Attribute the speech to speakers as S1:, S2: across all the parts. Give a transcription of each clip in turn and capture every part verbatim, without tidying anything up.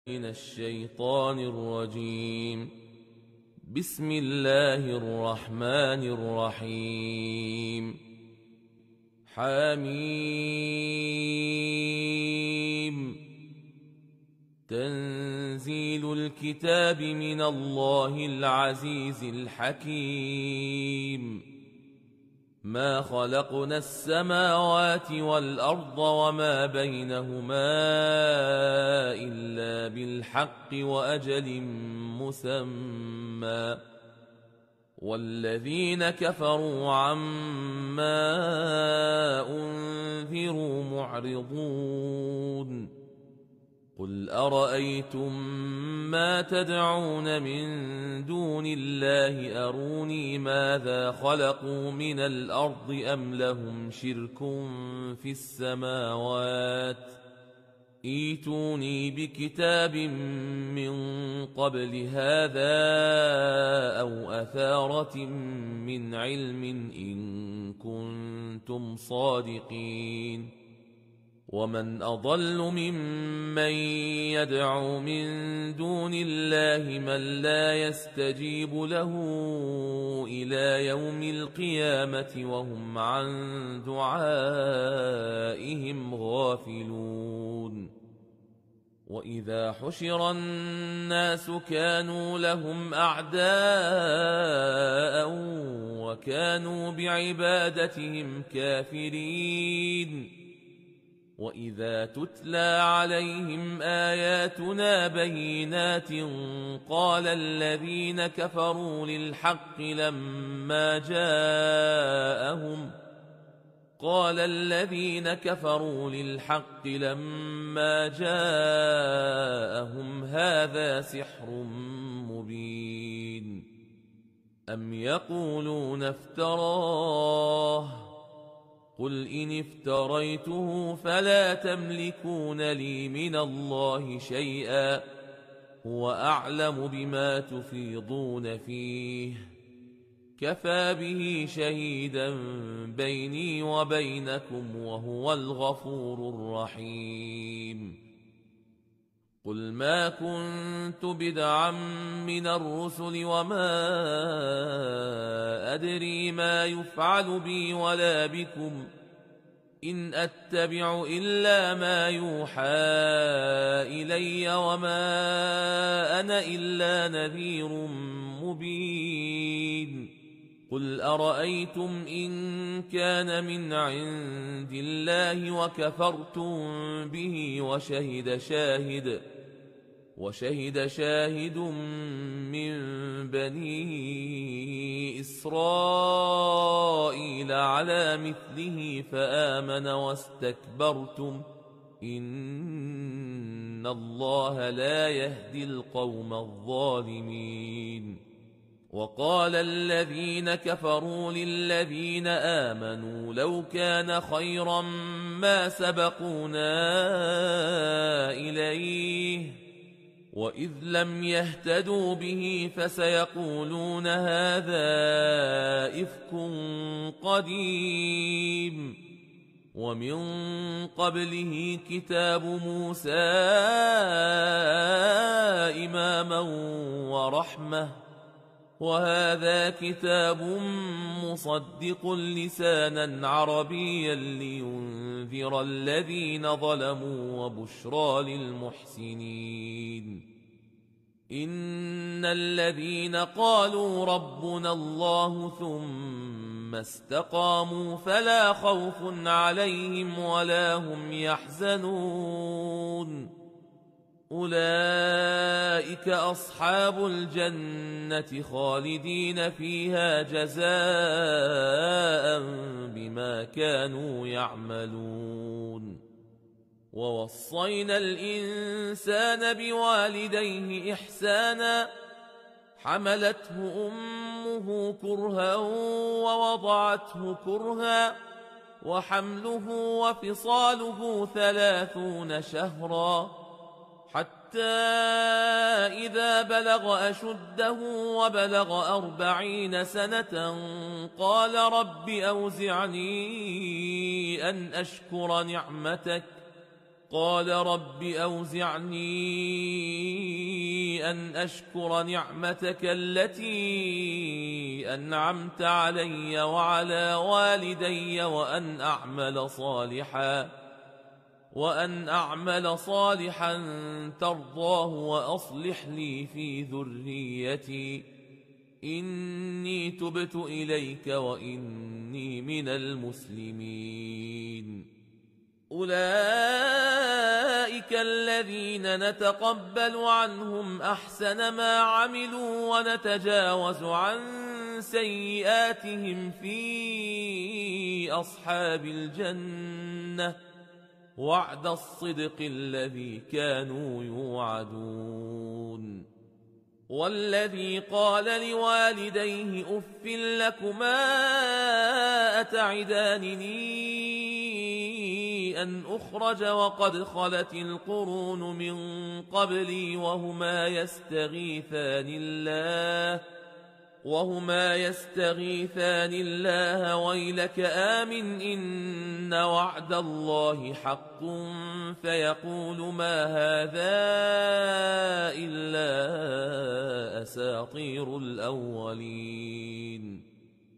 S1: من الشيطان الرجيم. بسم الله الرحمن الرحيم. حميم. تنزيل الكتاب من الله العزيز الحكيم. ما خلقنا السماوات والأرض وما بينهما إلا بالحق وأجل مسمى، والذين كفروا عما أنذروا معرضون. قل أرأيتم ما تدعون من دون الله أروني ماذا خلقوا من الأرض أم لهم شرك في السماوات، ائتوني بكتاب من قبل هذا أو أثارة من علم إن كنتم صادقين. ومن أضل ممن يدعو من دون الله من لا يستجيب له إلى يوم القيامة وهم عن دعائهم غافلون. وإذا حشر الناس كانوا لهم أعداء وكانوا بعبادتهم كافرين. وإذا تتلى عليهم آياتنا بينات قال الذين كفروا للحق لما جاءهم قال الذين كفروا للحق لما جاءهم هذا سحر مبين. أم يقولون افتراه قل إن افتريته فلا تملكون لي من الله شيئا هو أعلم بما تفيضون فيه كفى به شهيدا بيني وبينكم وهو الغفور الرحيم. قل ما كنت بدعا من الرسل وما أدري ما يفعل بي ولا بكم إن أتبع إلا ما يوحى إلي وما أنا إلا نذير مبين. قل أرأيتم إن كان من عند الله وكفرتم به وشهد شاهد وشهد شاهد من بني إسرائيل على مثله فآمن واستكبرتم إن الله لا يهدي القوم الظالمين. وقال الذين كفروا للذين آمنوا لو كان خيرا ما سبقونا إليه وإذ لم يهتدوا به فسيقولون هذا إفك قديم. ومن قبله كتاب موسى إماما ورحمة وهذا كتاب مصدق لسانا عربيا لينذر الذين ظلموا وبشرى للمحسنين. إن الذين قالوا ربنا الله ثم استقاموا فلا خوف عليهم ولا هم يحزنون أولئك أصحاب الجنة خالدين فيها جزاء بما كانوا يعملون. ووصينا الإنسان بوالديه إحسانا حملته أمه كرها ووضعته كرها وحمله وفصاله ثلاثون شهرا حتى إذا بلغ أشده وبلغ أربعين سنة قال رب أوزعني أن أشكر نعمتك قال رب أوزعني أن أشكر نعمتك التي أنعمت علي وعلى والدي وأن أعمل صالحا وأن أعمل صالحا ترضاه وأصلح لي في ذريتي إني تبت إليك وإني من المسلمين. أولئك الذين نتقبل عنهم أحسن ما عملوا ونتجاوز عن سيئاتهم في أصحاب الجنة وعد الصدق الذي كانوا يوعدون. والذي قال لوالديه أف لكما أتعدانني أن أخرج وقد خلت القرون من قبلي وهما يستغيثان الله وهما يستغيثان الله ويلك آمن إن وعد الله حق فيقول ما هذا إلا أساطير الأولين.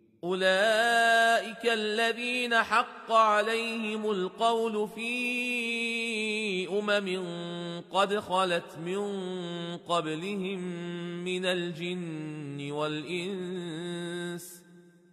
S1: أولئك الذين حق عليهم القول في أمم قد خلت من قبلهم من الجن والإنس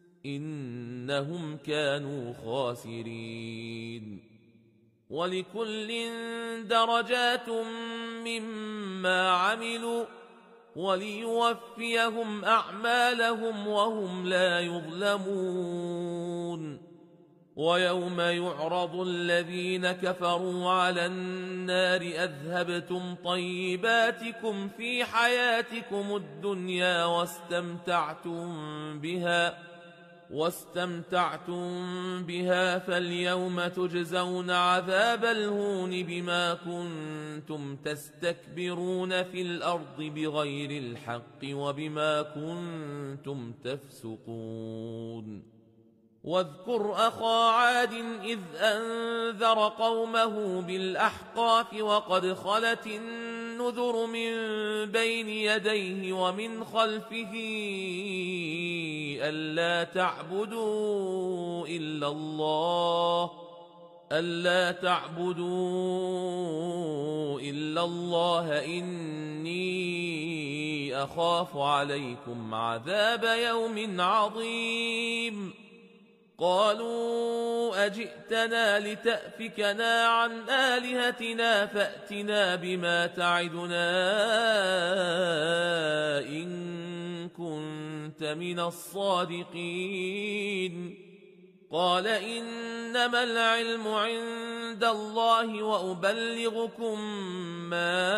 S1: إنهم كانوا خاسرين. ولكل درجات مما عملوا وليوفيهم أعمالهم وهم لا يظلمون. ويوم يعرض الذين كفروا على النار أذهبتم طيباتكم في حياتكم الدنيا واستمتعتم بها واستمتعتم بها فاليوم تجزون عذاب الهون بما كنتم تستكبرون في الأرض بغير الحق وبما كنتم تفسقون. واذكر أخا عاد إذ أنذر قومه بالأحقاف وقد خلت النذر من بين يديه ومن خلفه ألا تعبدوا إلا الله ألا تعبدوا إلا الله إني أخاف عليكم عذاب يوم عظيم. قالوا أجئتنا لتأفكنا عن آلهتنا فأتنا بما تعدنا إن كنت من الصادقين. قال إنما العلم عند الله وأبلغكم ما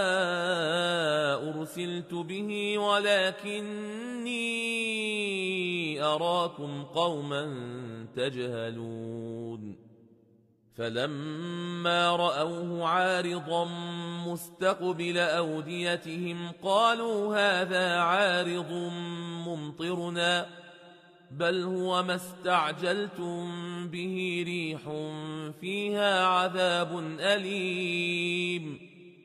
S1: أرسلت به ولكني أراكم قوما تجهلون. فلما رأوه عارضا مستقبل أوديتهم قالوا هذا عارض ممطرنا بل هو ما استعجلتم به ريح فيها عذاب أليم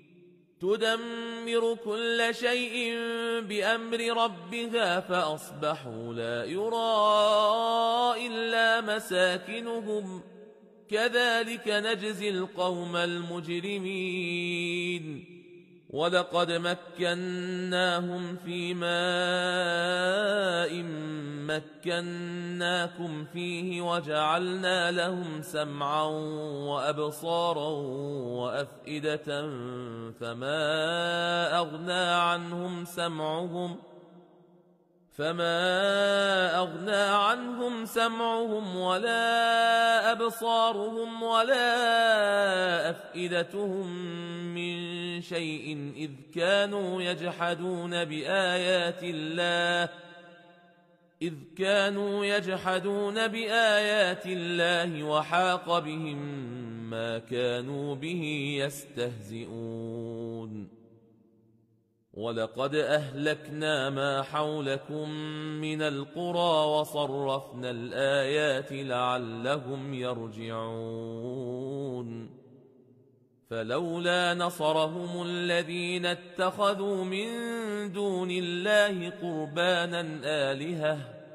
S1: تدمر كل شيء بأمر ربها فأصبحوا لا يرى إلا مساكنهم كذلك نجزي القوم المجرمين. ولقد مكناهم في ماء مكناكم فيه وجعلنا لهم سمعا وأبصارا وأفئدة فما أغنى عنهم سمعهم فما أغنى عنهم سمعهم ولا أبصارهم ولا أفئدتهم من شيء إذ كانوا يجحدون بآيات الله إذ كانوا يجحدون بآيات الله وحاق بهم ما كانوا به يستهزئون. ولقد أهلكنا ما حولكم من القرى وصرفنا الآيات لعلهم يرجعون. فلولا نصرهم الذين اتخذوا من دون الله قربانا آلهة